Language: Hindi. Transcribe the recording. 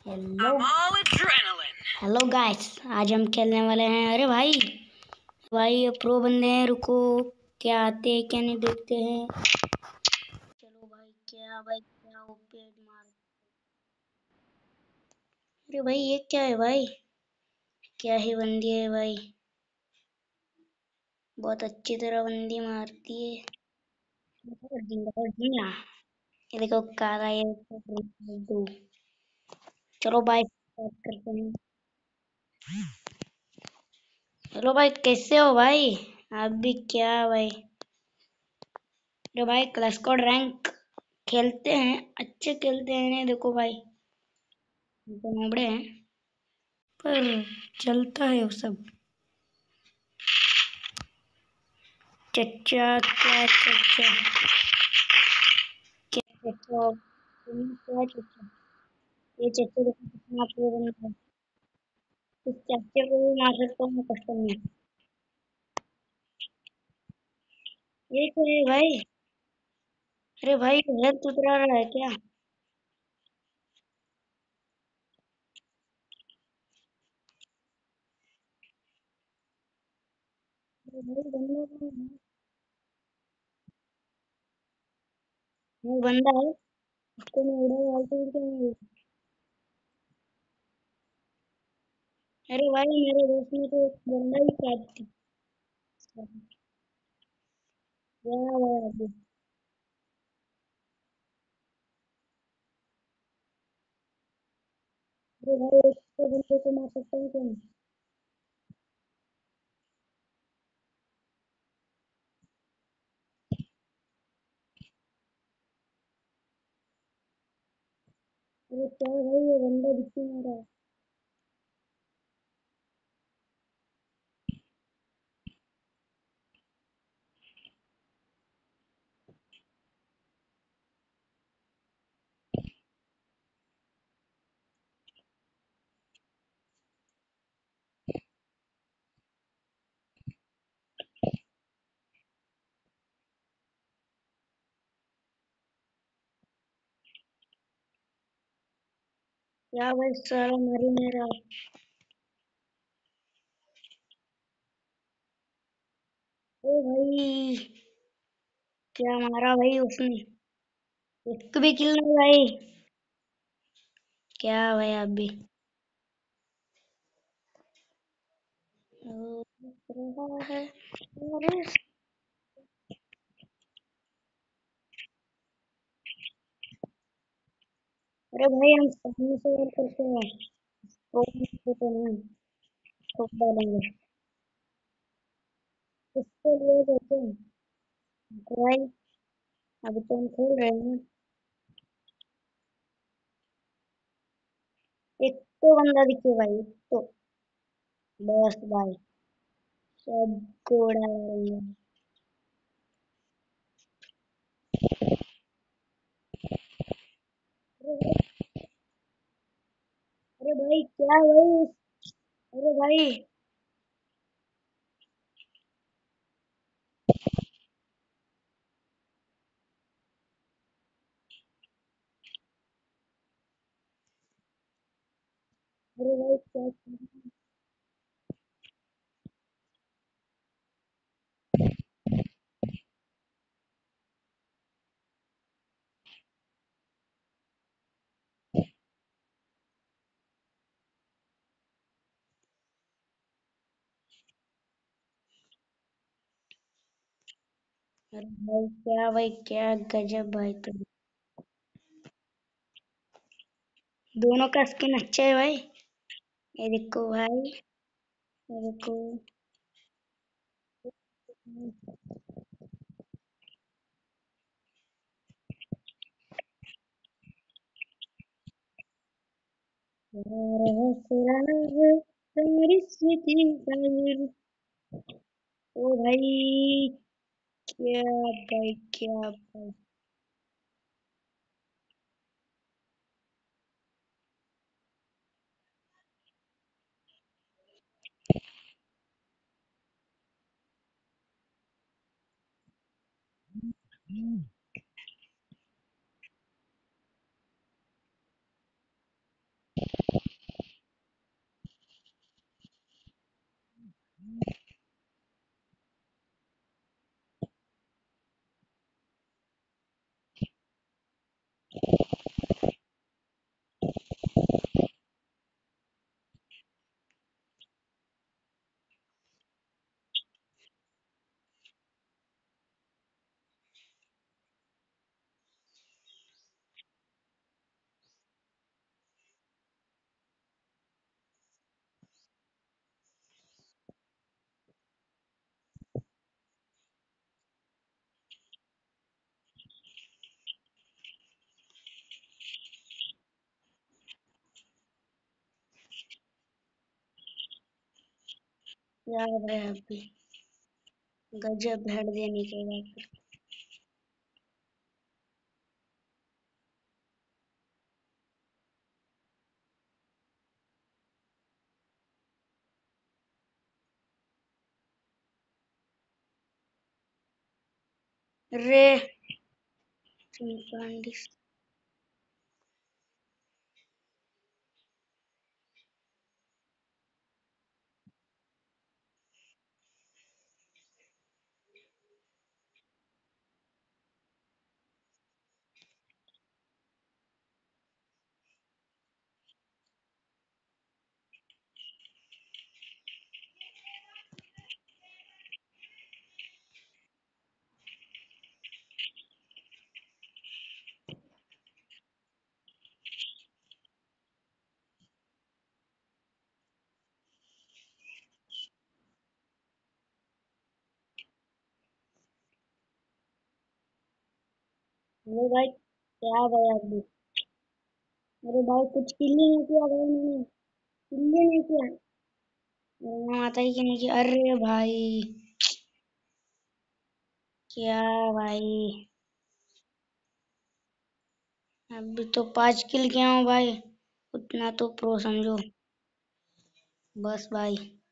हेलो हेलो गाइस, आज हम खेलने वाले हैं। अरे भाई भाई ये प्रो बंदे हैं, रुको क्या आते हैं क्या नहीं देखते हैं। चलो भाई क्या ओपी मार। अरे भाई ये क्या है भाई, क्या ही बंदी है भाई, बहुत अच्छी तरह बंदी मारती है। ये देखो काला ये दो। चलो भाई स्टार्ट करते हैं। हेलो भाई कैसे हो भाई, आप भी क्या भाई। अरे भाई क्लास कोड रैंक खेलते हैं, अच्छे खेलते हैं नहीं देखो भाई, हम तो नोबड़े हैं पर चलता है वो सब। चचा क्या चचा, क्या चचा, क्या चचा, ये चचा देखो कितना प्रो बंदा है। इस चच्चे को भी मार सकता हूँ मैं कस्टम में। ये क्या है भाई, अरे भाई हेल्थ उतरा रहा है क्या। अरे भाई बंदा तो वो बंदा है, उसको मैं उड़ा डालता हूँ क्या। अरे भाई मेरे दोस्त ने तो एक बंदा ही काट दिया। क्या भाई, अरे भाई उसको बंदे को मार सकता हूँ क्या मैं? अरे क्या भाई ये बंदा दिखी नहीं रहा। क्या भाई सारा मारी नहीं रहा। ओ भाई क्या मारा भाई उसने, एक भी किल नहीं भाई। क्या भाई आप भी ओ, रहा है। अरे अरे भाई हम सामने से वार करते हैं, तो नहीं ठोक डालेंगे। इसके लिए देते हैं भाई, अभी तो हम खेल रहे हैं। एक तो बंदा दिखे भाई, एक तो बस भाई सब कोड़ा रही है। अरे भाई क्या भाई, अरे भाई अरे भाई क्या, अरे भाई क्या गजब भाई तुम। दोनों का स्किन अच्छा है भाई। ये देखो भाई, ये देखो। मेरी स्वीटी गाइस। ओ भाई क्या भाई, क्या भाई। क्या भाई अभी गजब हेड देने के बाद। रे चिंपांडी। अरे भाई क्या भाई अभी। अरे भाई कुछ किल ही नहीं किया भाई मैंने। किल ही नहीं किया। मेरा माता ही की नहीं किया। अरे भाई क्या भाई। अभी तो 5 किल किया हूँ भाई। उतना तो प्रो समझो। बस भाई।